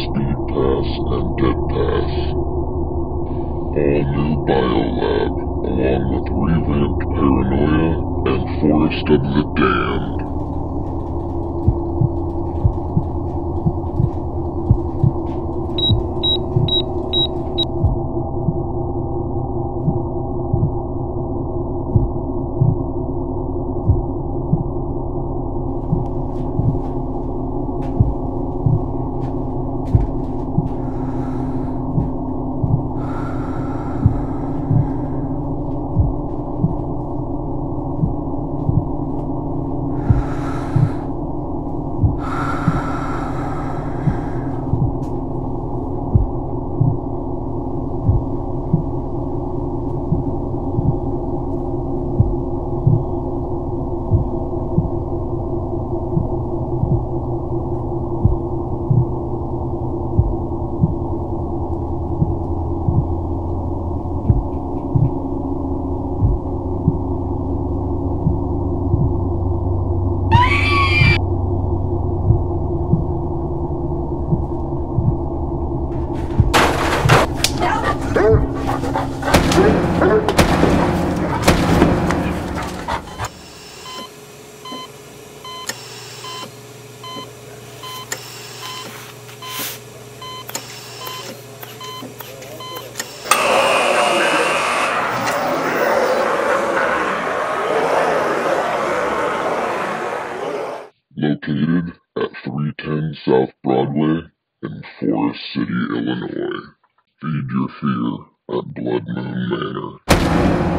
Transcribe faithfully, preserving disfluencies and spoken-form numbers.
Speed Pass and Dead Pass. All new Biolab, along with revamped Paranoia and Forest of the Damned. Located at three ten South Broadway in Forest City, Illinois. Feed your fear at Blood Moon Manor.